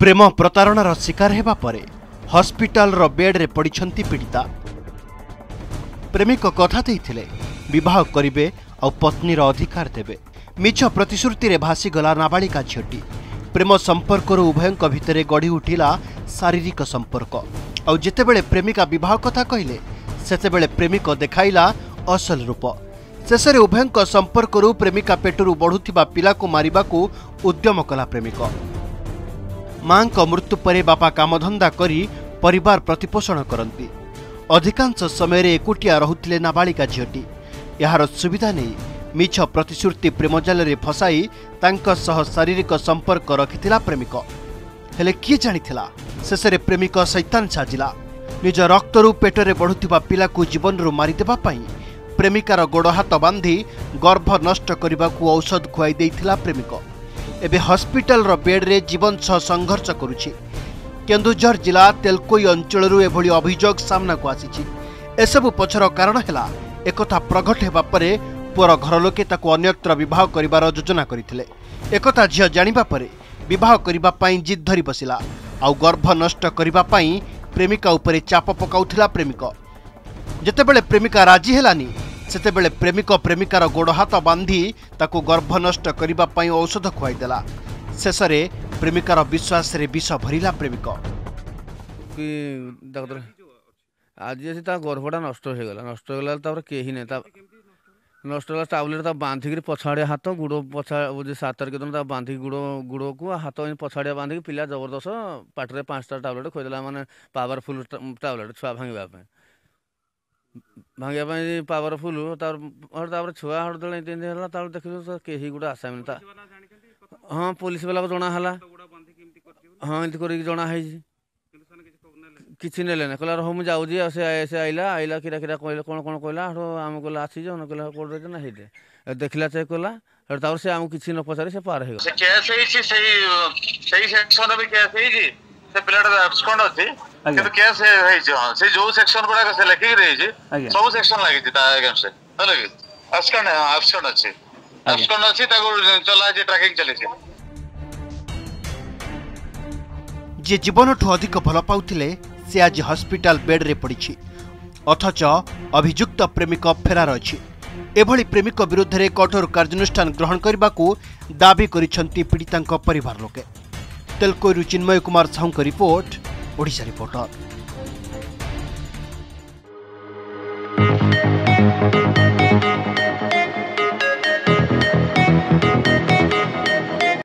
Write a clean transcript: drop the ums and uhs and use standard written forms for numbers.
प्रेम प्रतारणार शिकार हेबा परे हॉस्पिटल रो बेड रे पड़िछंती पीड़िता। प्रेमिक कथा देइथिले विवाह करिवे आ पत्नी रो अधिकार देबे। मिछ प्रतिश्रुति रे भासी गला नाबालिका झियोटी। प्रेम संपर्क उभयंक भितरे गढ़ी उठिला शारीरिक संपर्क। आ जेतेबेले प्रेमिका विवाह कथा कहिले सेतेबेले प्रेमिक देखाइला असल रूप। शेषे उभयंक संपर्क प्रेमिका पेटरू बढ़ुथिबा पिला को मारिबाकू उद्यम कला प्रेमिक। मां को मृत्यु परे बापा कामधंदा करी परिवार प्रतिपोषण करती। अधिकांश समय एकुटिया रहुथिले नाबालिका झियोटी। यार सुविधा नहीं मिछ प्रतिश्रुति प्रेमजाल रे फसाई तांका सह शारीरिक संपर्क रखिथिला प्रेमिक। हेले किए जानिथिला शेषे प्रेमिक शैतान साजिला। निज रक्तरू पेटरे बढ़ुथिबा पिला को जीवन रू मारिदेबा पई प्रेमिकार गोड़ हाथ बांधी गर्भ नष्ट करने औषध खुआई देइथिला प्रेमिक। एबे हॉस्पिटल रो बेड रे जीवन सह संघर्ष करुछि। केन्दुझर जिला तेलकोई अंचल एभली अभियोग सामना को आसीछि। एसबु पछर कारण हेला एकथा प्रगट हेबा परे पुअर घर लोके ताको अन्यत्र विवाह करिवार योजना करिथिले। एकथा झियो जानिबा परे विवाह करिबा पई जिद धरि बसिला। आउ गर्भ नष्ट करिबा पई प्रेमिका उपरे चाप पकाउथिला प्रेमिक। जेतेबेले प्रेमिका राजी हेलानी सेतेबेले प्रेमिक प्रेमिकार गोड़ हाथ बांधी ताको गर्भ नष्ट करिबा पई औषध खुआई देला। शेषरे प्रेमिकार विश्वास रे विष भरिला प्रेमिक। कि डॉक्टर आज जैसे ता गर्भटा नष्ट हो गला। नष्ट हो गला तापर केही नै ता नष्ट होला टाबलेट ता बांधी के पछाड़े हाथ गुड़ो पछा जे 7 तारिख दिन ता बांधी गुड़ो को हाथ पछाड़े बांधी पिला जबरदस्त पाटरे 5टा टाबलेट खोइदेला। माने पावरफुल टाबलेट छुआ भांगबा पे भांगे पावरफुल तापर छुआ हड़दे 3 दिन है तार देख कहीं गोटे आशा मिलता। हाँ पुलिस वाला को जना है। हाँ एमती कर जना है किसी ने लेना कहला मुझे जाऊँगी से आइला आइला किरा किरा कहले कौन कौन कहला आम कहला आसी जाओ न कहला कोड ना हेदे देखला चेक कला तापर से आम किसी न पचारे से पार हे केस सही सेक्शन भी केस से पिलाटा एब्सकॉन्ड अछि किंतु केस है से जो सेक्शन गुडा से लेखि रही छी सब सेक्शन लागि छी ता अगेंस्ट हेलो कि एब्सकॉन्ड अछि ताको चला जे ट्रैकिंग चले छी। जे जीवनठू अधिक भल पाउथिले से आज हॉस्पिटल बेड रे पड़ी। अथच अभियुक्त प्रेमिक फेरार अछि। एभली प्रेमिक विरुद्ध रे कठोर कार्यानुष्ठान ग्रहण करने को दाबी करिसंती पीड़ितांक परिवार लोके। तेलकोईरु चिन्मय कुमार साहू रिपोर्ट, ओडिशा रिपोर्टर।